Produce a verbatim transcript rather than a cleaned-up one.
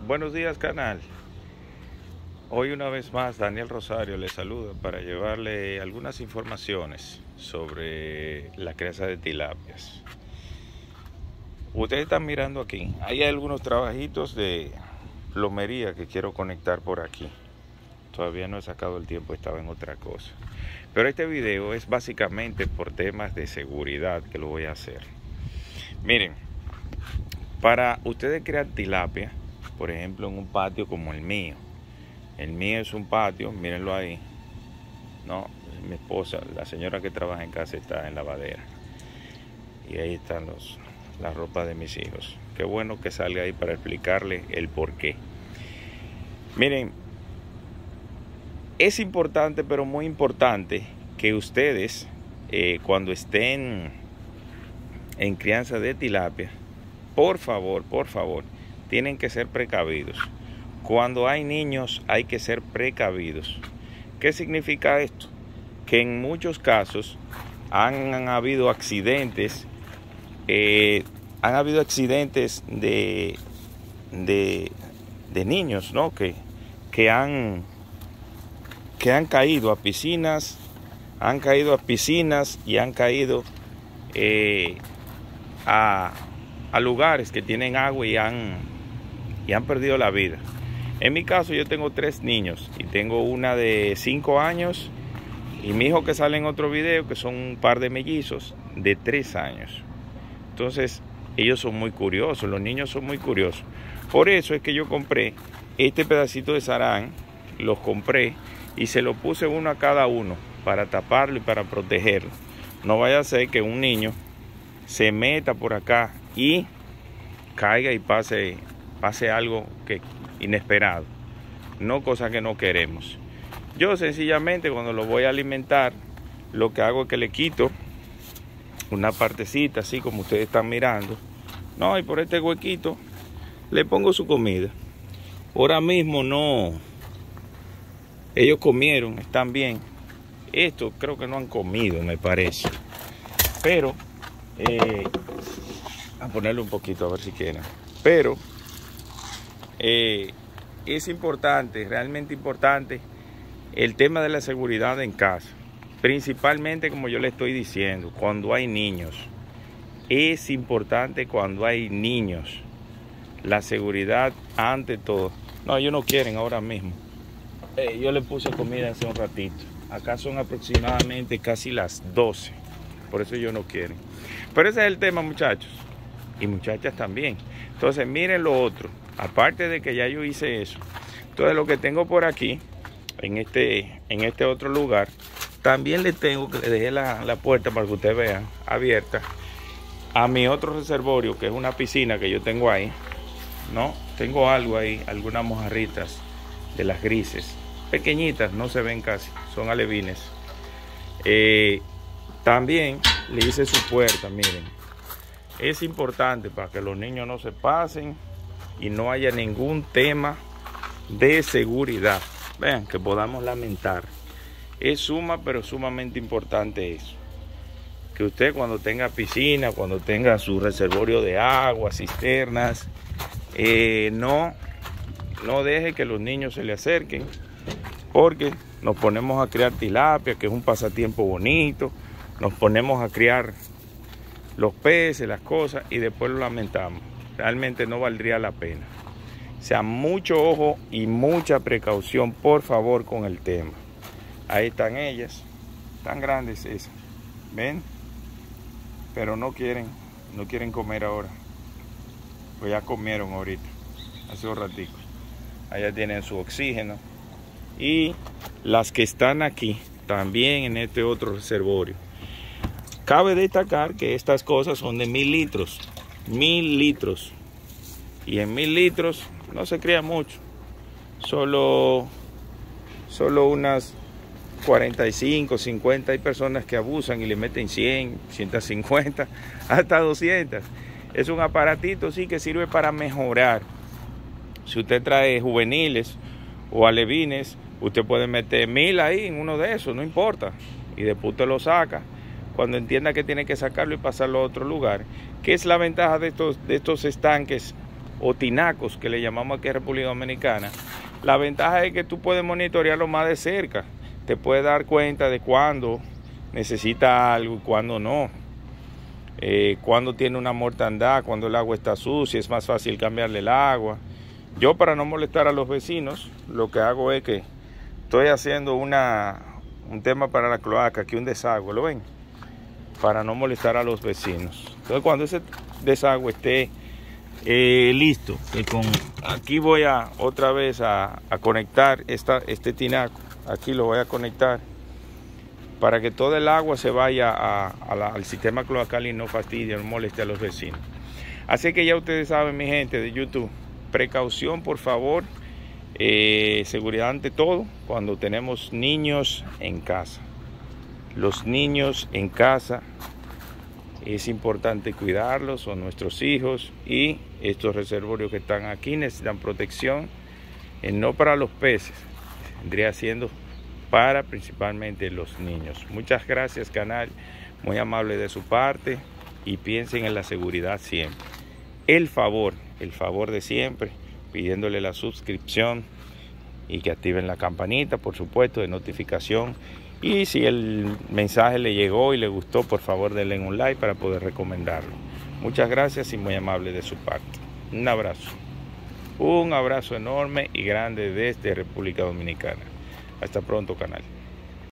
Buenos días, canal. Hoy una vez más Daniel Rosario les saluda para llevarle algunas informaciones sobre la crianza de tilapias. Ustedes están mirando aquí, hay algunos trabajitos de plomería que quiero conectar por aquí. Todavía no he sacado el tiempo, estaba en otra cosa. Pero este video es básicamente por temas de seguridad que lo voy a hacer. Miren, para ustedes crear tilapia, por ejemplo en un patio como el mío, el mío es un patio, mírenlo ahí, no, mi esposa, la señora que trabaja en casa está en lavadera, y ahí están los, la ropa de mis hijos. Qué bueno que salga ahí para explicarle el por qué. Miren, es importante, pero muy importante, que ustedes eh, cuando estén en crianza de tilapia, por favor, por favor, tienen que ser precavidos. Cuando hay niños hay que ser precavidos. ¿Qué significa esto? Que en muchos casos han, han habido accidentes, eh, han habido accidentes de, de, de niños, ¿no? Que, que, han, que han caído a piscinas, han caído a piscinas y han caído eh, a, a lugares que tienen agua y han y han perdido la vida. En mi caso yo tengo tres niños y tengo una de cinco años y mi hijo que sale en otro video, que son un par de mellizos de tres años. Entonces ellos son muy curiosos, los niños son muy curiosos. Por eso es que yo compré este pedacito de sarán, los compré y se lo puse uno a cada uno para taparlo y para protegerlo. No vaya a ser que un niño se meta por acá y caiga y pase pase algo que inesperado, no cosa que no queremos. Yo sencillamente cuando lo voy a alimentar, lo que hago es que le quito una partecita así como ustedes están mirando, no, y por este huequito le pongo su comida. Ahora mismo no, ellos comieron, están bien. Esto creo que no han comido, me parece, pero eh, a ponerle un poquito a ver si quieren, pero Eh, es importante, realmente importante, el tema de la seguridad en casa. Principalmente, como yo le estoy diciendo, cuando hay niños. Es importante cuando hay niños. La seguridad ante todo. No, ellos no quieren ahora mismo. Eh, yo le puse comida hace un ratito. Acá son aproximadamente casi las doce. Por eso ellos no quieren. Pero ese es el tema, muchachos. Y muchachas también. Entonces, miren lo otro. Aparte de que ya yo hice eso, entonces lo que tengo por aquí, en este, en este otro lugar, también le tengo que le dejé la, la puerta para que ustedes vean, abierta, a mi otro reservorio, que es una piscina que yo tengo ahí, ¿no? Tengo algo ahí, algunas mojarritas de las grises, pequeñitas, no se ven casi, son alevines. Eh, también le hice su puerta, miren. Es importante para que los niños no se pasen y no haya ningún tema de seguridad, vean, que podamos lamentar. Es suma, pero sumamente importante eso. Que usted cuando tenga piscina, cuando tenga su reservorio de agua, cisternas, eh, no, no deje que los niños se le acerquen, porque nos ponemos a criar tilapia, que es un pasatiempo bonito, nos ponemos a criar los peces, las cosas, y después lo lamentamos. Realmente no valdría la pena. O sea, mucho ojo y mucha precaución, por favor, con el tema. Ahí están ellas, tan grandes esas, ¿ven? Pero no quieren, no quieren comer ahora. Pues ya comieron ahorita, hace un ratico. Allá tienen su oxígeno. Y las que están aquí, también en este otro reservorio. Cabe destacar que estas cosas son de mil litros. Mil litros. Y en mil litros no se cría mucho. Solo, solo unas cuarenta y cinco, cincuenta. Hay personas que abusan y le meten cien, ciento cincuenta, hasta doscientas. Es un aparatito, sí, que sirve para mejorar. Si usted trae juveniles o alevines, usted puede meter mil ahí en uno de esos, no importa. Y después usted lo saca cuando entienda que tiene que sacarlo y pasarlo a otro lugar. ¿Qué es la ventaja de estos, de estos estanques o tinacos que le llamamos aquí en República Dominicana, la ventaja es que tú puedes monitorearlo más de cerca, te puedes dar cuenta de cuándo necesita algo y cuándo no, eh, cuándo tiene una mortandad, cuándo el agua está sucia, es más fácil cambiarle el agua. Yo, para no molestar a los vecinos, lo que hago es que estoy haciendo una, un tema para la cloaca, aquí un desagüe, ¿lo ven? Para no molestar a los vecinos. Entonces, cuando ese desagüe esté eh, listo, que con, aquí voy a otra vez a, a conectar esta, este tinaco, aquí lo voy a conectar para que todo el agua se vaya a, a la, al sistema cloacal y no fastidie, no moleste a los vecinos. Así que ya ustedes saben, mi gente de YouTube, precaución, por favor, eh, seguridad ante todo cuando tenemos niños en casa. Los niños en casa es importante cuidarlos, son nuestros hijos, y estos reservorios que están aquí necesitan protección, eh, no para los peces, vendría siendo para principalmente los niños. Muchas gracias, canal, muy amable de su parte, y piensen en la seguridad siempre. El favor, el favor de siempre, pidiéndole la suscripción y que activen la campanita, por supuesto, de notificación. Y si el mensaje le llegó y le gustó, por favor denle un like para poder recomendarlo. Muchas gracias y muy amable de su parte. Un abrazo. Un abrazo enorme y grande desde República Dominicana. Hasta pronto, canal.